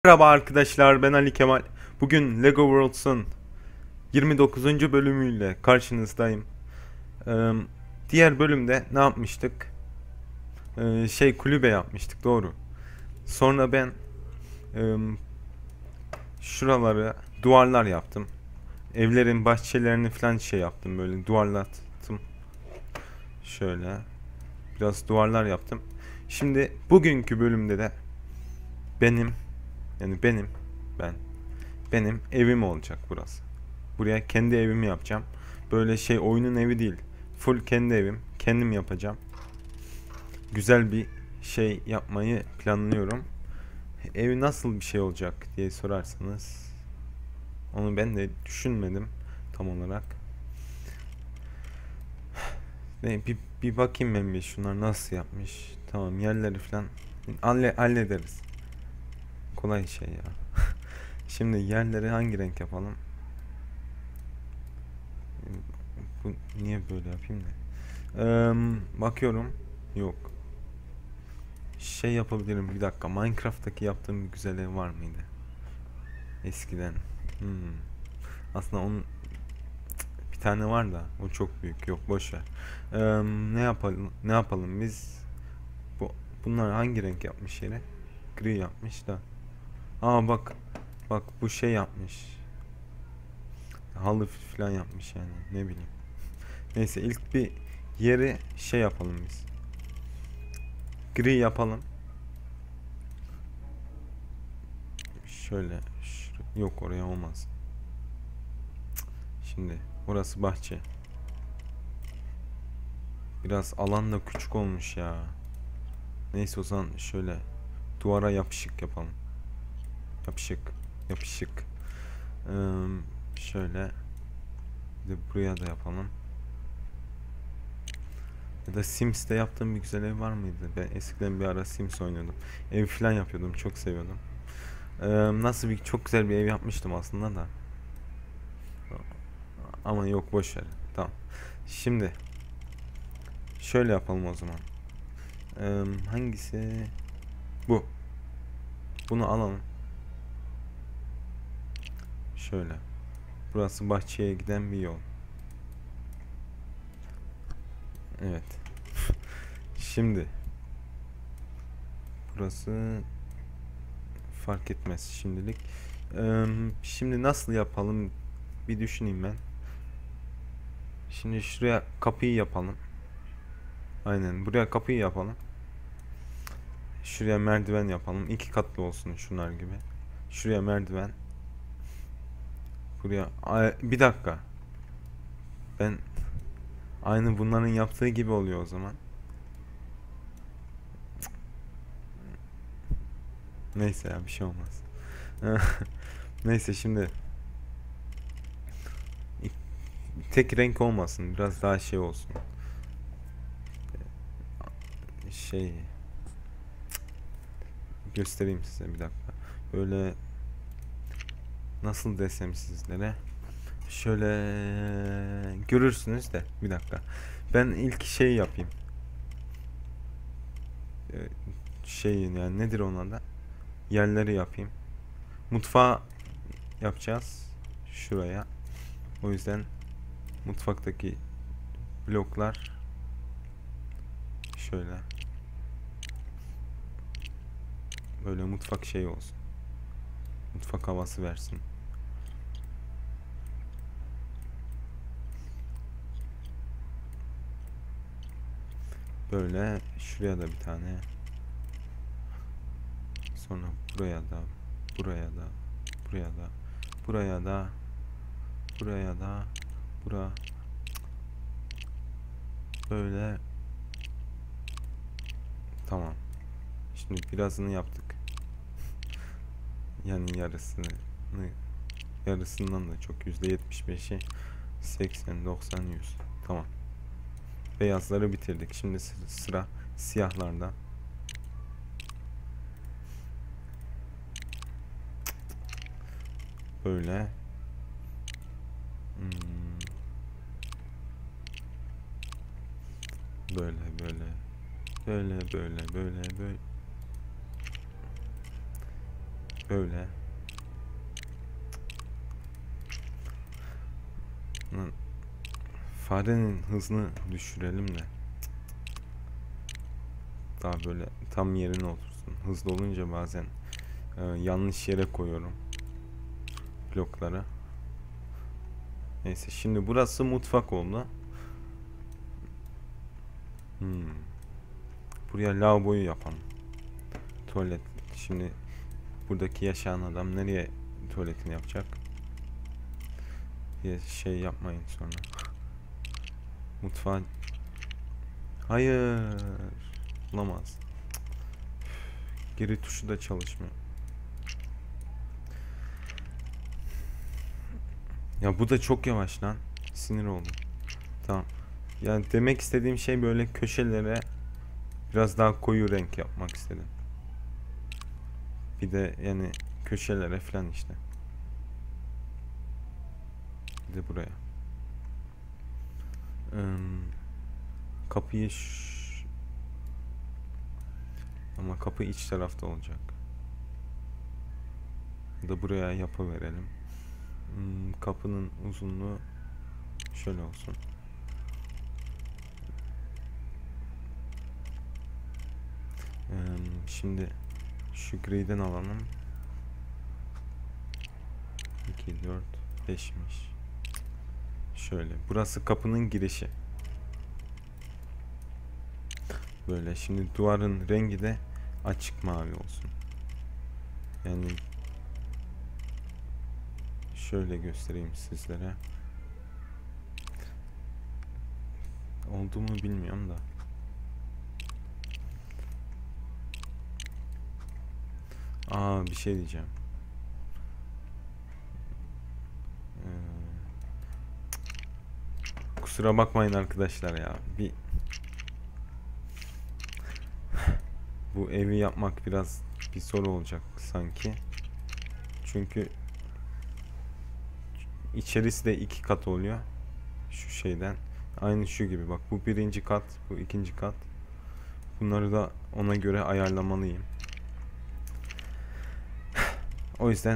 Merhaba arkadaşlar, ben Ali Kemal. Bugün Lego Worlds'ın 29. bölümüyle karşınızdayım. Ee, Diğer bölümde ne yapmıştık? Kulübe yapmıştık, doğru. Sonra ben e, şuraları duvarlar yaptım. Evlerin bahçelerini falan yaptım, böyle duvarlattım. Şöyle biraz duvarlar yaptım. Şimdi bugünkü bölümde de benim yani benim ben benim evim olacak burası. Buraya kendi evimi yapacağım. Böyle oyunun evi değil. Full kendi evim. Kendim yapacağım. Güzel bir şey yapmayı planlıyorum. Evi nasıl bir şey olacak diye sorarsanız onu ben de düşünmedim tam olarak. Bir bakayım ben bir şunlar nasıl yapmış. Tamam, yerleri falan hallederiz. Kolay şey ya. Şimdi yerleri hangi renk yapalım? Bu niye böyle yapayım da? Bakıyorum. Yok. Yapabilirim, bir dakika. Minecraft'taki yaptığım bir güzel ev var mıydı? Eskiden. Hmm. Aslında onun bir tane var da o çok büyük. Yok, boş ver. Ne yapalım biz? Bu bunlar hangi renk yapmış yere? Gri yapmış da. Aa, bak. Bak, bu yapmış. Halı falan yapmış yani. Ne bileyim. Neyse, ilk bir yeri yapalım biz. Gri yapalım. Şöyle. Yok, oraya olmaz. Şimdi orası bahçe. Biraz alan da küçük olmuş ya. Neyse, o zaman şöyle duvara yapışık yapalım. Yapışık. Yapışık. Ee, Şöyle. Bir de buraya da yapalım. Ya da Sims'te yaptığım bir güzel ev var mıydı? Ben eskiden bir ara Sims oynuyordum. Ev falan yapıyordum. Çok seviyordum. Nasıl çok güzel bir ev yapmıştım aslında da. Ama yok, boş ver. Tamam. Şimdi şöyle yapalım o zaman. Hangisi? Bu. Bunu alalım. Şöyle. Burası bahçeye giden bir yol. Evet. Şimdi burası fark etmez şimdilik. Şimdi nasıl yapalım bir düşüneyim ben. Şimdi şuraya kapıyı yapalım. Aynen, buraya kapıyı yapalım. Şuraya merdiven yapalım. 2 katlı olsun şunlar gibi. Şuraya merdiven. Buraya bir dakika. Ben aynı bunların yaptığı gibi oluyor o zaman. Neyse ya, bir şey olmaz. Neyse, şimdi tek renk olmasın. Biraz daha olsun. Şey Göstereyim size, bir dakika. Böyle nasıl desem sizlere. Şöyle görürsünüz de, bir dakika. Ben ilk yapayım. Yani nedir ona da? Yerleri yapayım. Mutfağı yapacağız. Şuraya. O yüzden mutfaktaki bloklar şöyle. Böyle mutfak olsun. Mutfak havası versin. Böyle şuraya da bir tane. Sonra buraya da, buraya da, buraya da, buraya da, buraya da, bura. Böyle. Tamam. Şimdi birazını yaptık. Yani yarısından da çok, %75'i, 80, 90, 100. Tamam. Beyazları bitirdik. Şimdi sıra siyahlarda. Böyle. Böyle böyle. Böyle böyle böyle böyle. Böyle. Lan, farenin hızını düşürelim de. Daha böyle tam yerine otursun. Hızlı olunca bazen yanlış yere koyuyorum blokları. Neyse, şimdi burası mutfak oldu. Buraya lavaboyu yapalım. Tuvalet. Şimdi buradaki yaşayan adam nereye tuvaletini yapacak? Bir şey yapmayın sonra. Mutfağa... Hayır. Olamaz. Geri tuşu da çalışmıyor. Ya bu da çok yavaş lan. Sinir oldum. Tamam. Yani demek istediğim şey, böyle köşelere biraz daha koyu renk yapmak istedim. Bir de yani köşelere falan işte. Bir de buraya. Kapıyı ama kapı iç tarafta olacak. Ya da buraya yapıverelim. Kapının uzunluğu şöyle olsun. Şimdi şu griden alalım. 2, 4, 5'miş. Şöyle. Burası kapının girişi. Böyle. Şimdi duvarın rengi de açık mavi olsun. Yani şöyle göstereyim sizlere. Oldu mu bilmiyorum da. Bir şey diyeceğim. Kusura bakmayın arkadaşlar ya. Bu evi yapmak biraz bir soru olacak sanki. Çünkü içerisi de 2 kat oluyor. Şu şeyden. Aynı şu gibi bak. Bu 1. kat, bu 2. kat. Bunları da ona göre ayarlamalıyım. O yüzden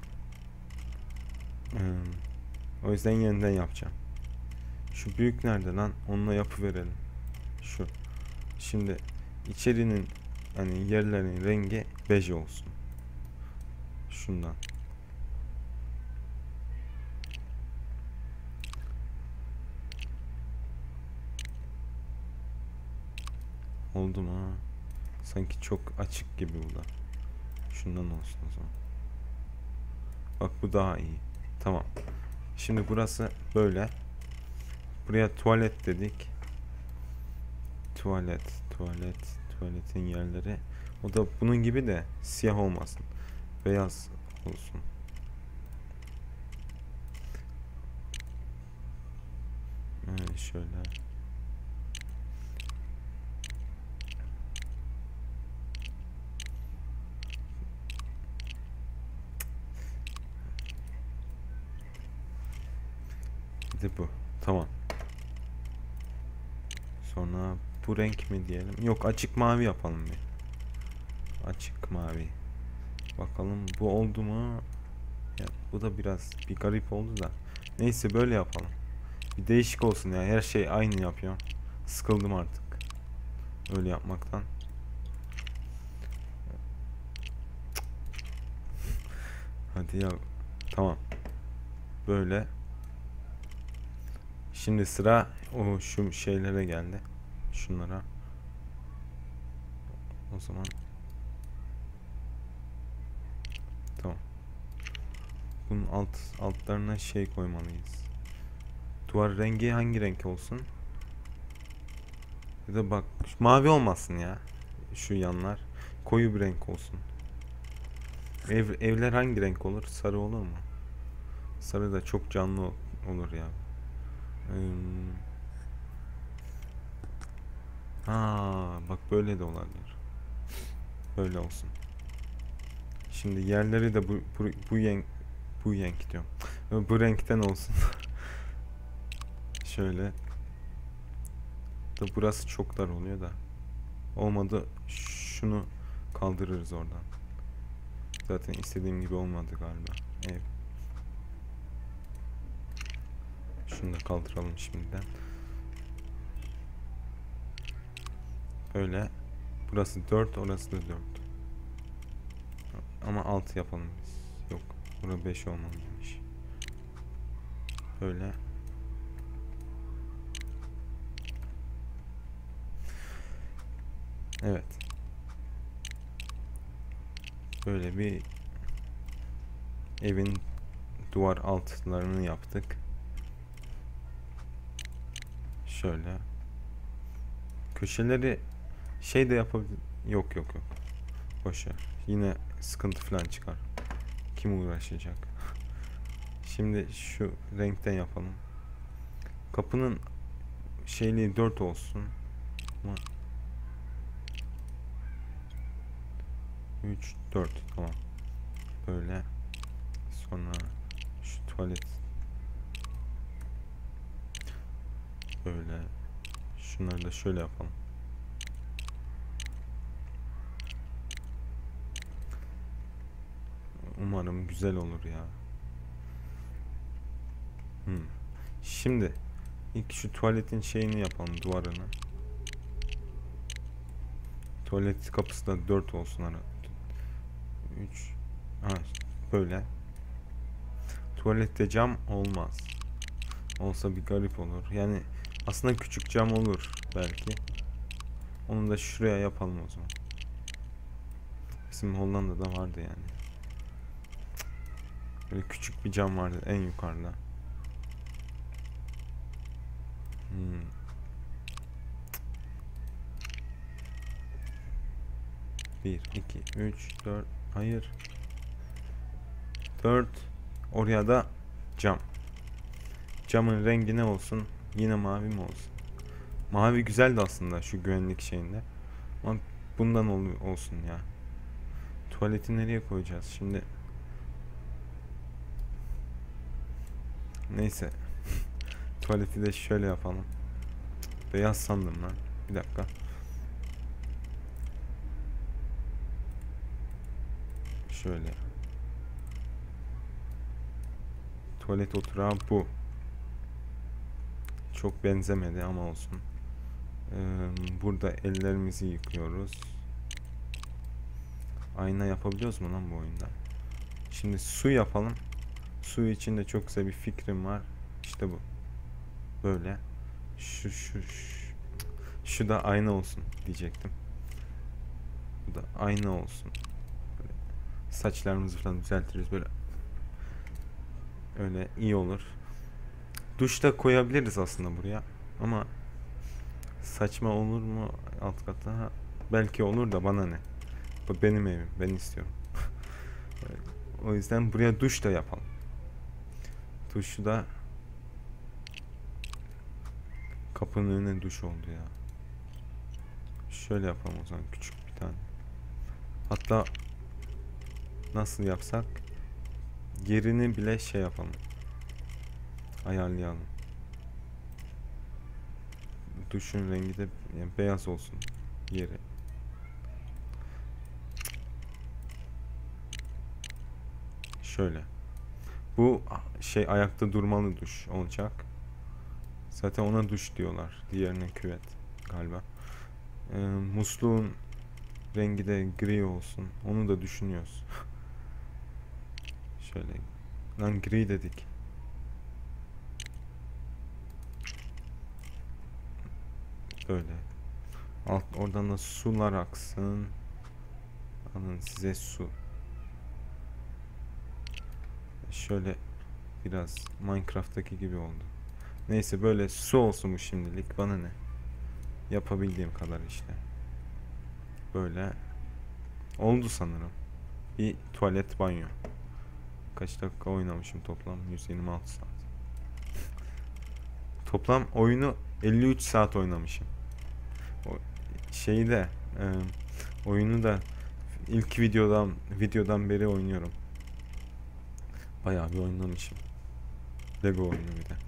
yeniden yapacağım. Şu büyük nerede lan? Onunla yapıverelim. Şu. Şimdi içerinin hani yerlerin rengi bej olsun. Şundan. Oldu mu? Sanki çok açık gibi bu da. Şundan olsun o zaman. Bak bu daha iyi. Tamam. Şimdi burası böyle. Buraya tuvalet dedik. Tuvaletin yerleri. O da bunun gibi de siyah olmasın. Beyaz olsun. Şöyle. Bir de bu. Tamam. Sonra bu renk mi diyelim? Yok, açık mavi yapalım bir. Açık mavi. Bakalım bu oldu mu? Ya, bu da biraz bir garip oldu da. Neyse, böyle yapalım. Bir değişik olsun ya. Her şey aynı yapıyor. Sıkıldım artık öyle yapmaktan. Hadi ya. Tamam. Böyle. Şimdi sıra şu şeylere geldi. Şunlara. O zaman tamam. Bunun altlarına şey koymalıyız. Duvar rengi hangi renk olsun? Ya da bak, mavi olmasın ya. Şu yanlar koyu bir renk olsun. Evler hangi renk olur? Sarı olur mu? Sarı da çok canlı olur ya. Bak böyle de olabilir. Böyle olsun. Şimdi yerleri de bu renk diyorum. Bu renkten olsun. Şöyle. Da burası çok dar oluyor da. Olmadı şunu kaldırırız oradan. Zaten istediğim gibi olmadı galiba. Ev. Şunu da kaldıralım şimdiden. Böyle. Burası 4, orası da 4. Ama 6 yapalım biz. Yok. Burası 5 olmalıymış. Böyle. Evet. Böyle bir evin duvar altlarını yaptık. Şöyle. Köşeleri şey de yapabilir. Yok yok yok. Boşver. Yine sıkıntı falan çıkar. Kim uğraşacak? Şimdi şu renkten yapalım. Kapının şeyliği 4 olsun. Ama 3 4 tamam. Böyle. Sonra şu tuvalet böyle. Şunları da şöyle yapalım. Umarım güzel olur ya. Şimdi ilk şu tuvaletin şeyini yapalım, duvarını. Tuvalet kapısı da 4 olsun ara. 3. Ha, böyle. Tuvalette cam olmaz. Olsa bir garip olur. Yani aslında küçük cam olur belki. Onu da şuraya yapalım o zaman. Bizim Hollanda'da vardı yani. Böyle küçük bir cam vardı en yukarıda. 1, 2, 3, 4. Hayır. 4. Oraya da cam. Camın rengi ne olsun? Yine mavi mi olsun? Mavi güzeldi aslında şu güvenlik şeyinde. Ama bundan olsun ya. Tuvaleti nereye koyacağız şimdi? Neyse. Tuvaleti de şöyle yapalım. Beyaz sandım ben. Bir dakika. Şöyle. Tuvalet oturağı bu. Çok benzemedi ama olsun. Burada ellerimizi yıkıyoruz. Ayna yapabiliyoruz mu lan bu oyunda? Şimdi su yapalım. Su için de çok güzel bir fikrim var. İşte bu. Böyle. Şu da ayna olsun diyecektim. Bu da ayna olsun. Böyle saçlarımızı falan düzeltiriz böyle. Öyle iyi olur. Duş da koyabiliriz aslında buraya. Ama saçma olur mu alt kata? Ha, belki olur da bana ne? Bu benim evim. Ben istiyorum. O yüzden buraya duş da yapalım. Duşu da kapının önüne duş oldu ya. Şöyle yapalım o zaman küçük bir tane. Hatta nasıl yapsak yerini bile şey yapalım. Ayarlayalım. Duşun rengi de yani beyaz olsun yeri. Şöyle. Bu şey ayakta durmalı duş olacak. Zaten ona duş diyorlar. Diğerine küvet galiba. Musluğun rengi de gri olsun. Onu da düşünüyoruz. Şöyle. Lan gri dedik. Böyle. Oradan da sular aksın. Alın size su. Şöyle biraz Minecraft'taki gibi oldu. Neyse böyle su olsun bu şimdilik. Bana ne? Yapabildiğim kadar işte. Böyle. Oldu sanırım. Bir tuvalet banyo. Kaç dakika oynamışım toplam? 126 saat. Toplam oyunu 53 saat oynamışım. O şeyi de oyunu da ilk videodan beri oynuyorum. Bayağı bir oynamışım. Lego oyunu bir de.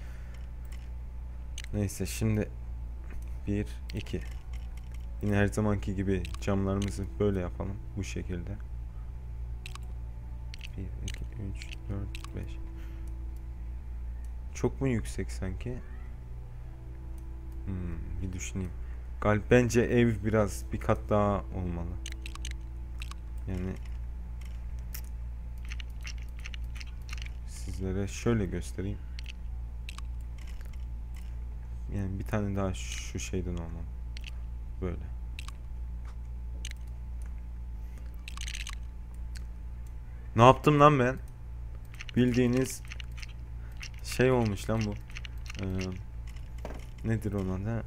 Neyse şimdi 1 2. Yine her zamanki gibi camlarımızı böyle yapalım bu şekilde. 1, 2, 3, 4, 5. Çok mu yüksek sanki? Bir düşüneyim. Bence ev biraz bir kat daha olmalı. Yani sizlere şöyle göstereyim. Yani bir tane daha şu şeyden olmalı. Böyle. Ne yaptım lan ben? Bildiğiniz şey olmuş lan bu. Ee, nedir ona da?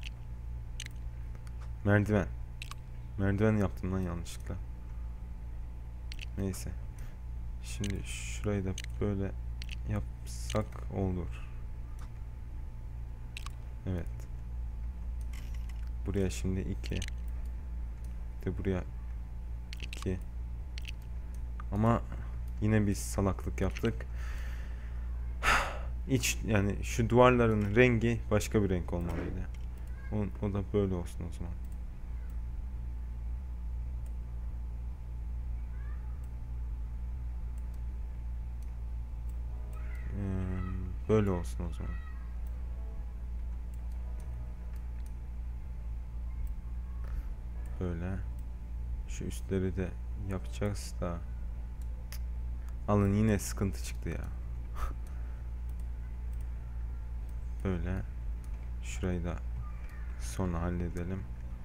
Merdiven. Merdiven yaptım lan yanlışlıkla. Neyse. Şimdi şurayı da böyle yapsak olur. Evet. Buraya şimdi 2. De buraya 2. Ama yine bir salaklık yaptık. Yani şu duvarların rengi başka bir renk olmalıydı. O da böyle olsun o zaman. Böyle olsun o zaman. Böyle. Şu üstleri de yapacağız da. Alın yine sıkıntı çıktı ya. Böyle. Şurayı da sonra halledelim.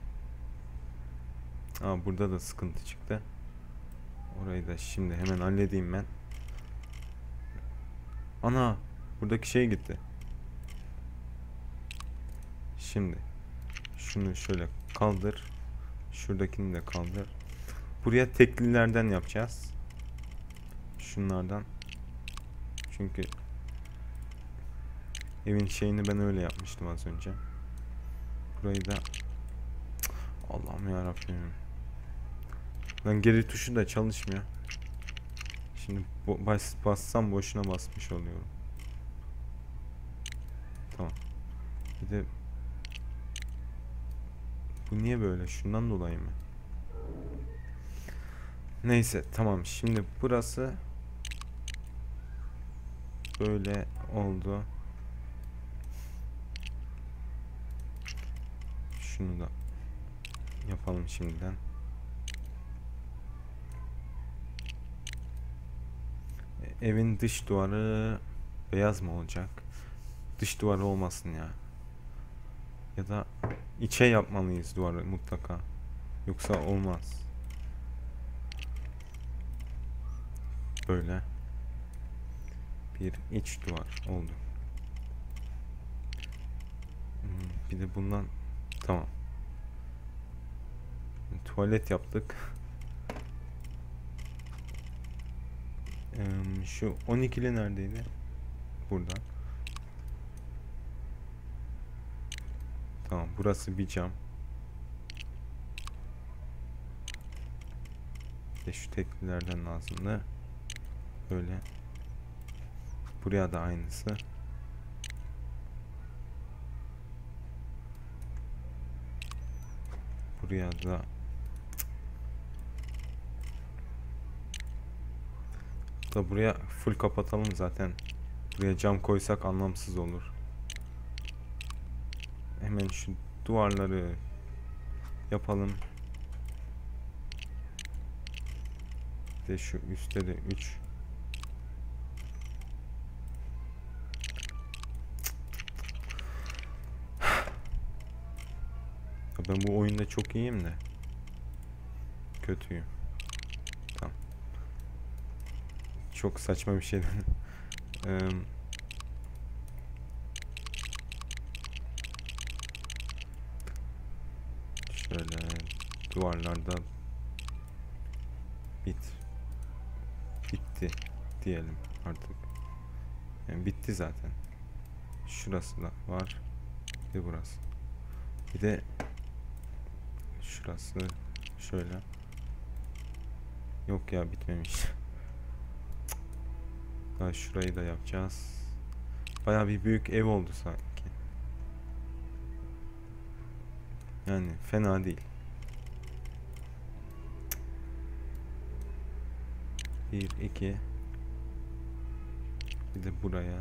Burada da sıkıntı çıktı. Orayı da şimdi hemen halledeyim ben. Ana, buradaki şey gitti. Şimdi şunu şöyle kaldır. Şuradakini de kaldır. Buraya teklilerden yapacağız. Şunlardan. Çünkü evin şeyini ben öyle yapmıştım az önce. Burayı da Allah'ım ya Rabbim. Lan geri tuşu da çalışmıyor. Şimdi bassam boşuna basmış oluyorum. Tamam. Bir de bu niye böyle? Şundan dolayı mı? Neyse tamam. Şimdi burası böyle oldu. Şunu da yapalım şimdiden. Evin dış duvarı beyaz mı olacak? Dış duvarı olmasın ya. Ya da içe yapmalıyız duvarı mutlaka. Yoksa olmaz. Böyle. Bir iç duvar oldu. Bir de bundan tamam. Tuvalet yaptık. Şu 12'li neredeydi? Burada. Tamam, burası bir cam. İşte şu teklilerden lazımdı. Böyle. Buraya da aynısı. Buraya da buraya full kapatalım zaten. Buraya cam koysak anlamsız olur. Hemen şu duvarları yapalım. Bir de şu üstte de 3. Ben bu oyunda çok iyiyim de kötüyüm. Tamam. Çok saçma bir şeyden. Şöyle duvarlarda bitti diyelim artık. Yani bitti zaten. Şurası da var ve burası. Bir de şurası şöyle. Yok ya, bitmemiş. Daha şurayı da yapacağız. Bayağı bir büyük ev oldu sanki. Yani fena değil. 1 2 bir de buraya.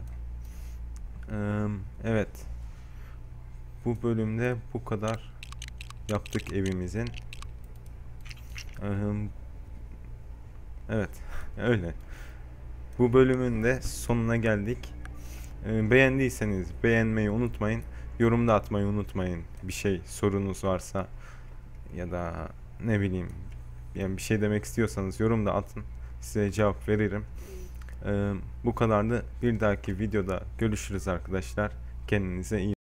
Evet. Bu bölümde bu kadar yaptık evimizin. Evet. Öyle. Bu bölümün de sonuna geldik. Beğendiyseniz beğenmeyi unutmayın. Yorum da atmayı unutmayın. Bir şey sorunuz varsa ya da ne bileyim, yani bir şey demek istiyorsanız yorum da atın. Size cevap veririm. Bu kadardı. Bir dahaki videoda görüşürüz arkadaşlar. Kendinize iyi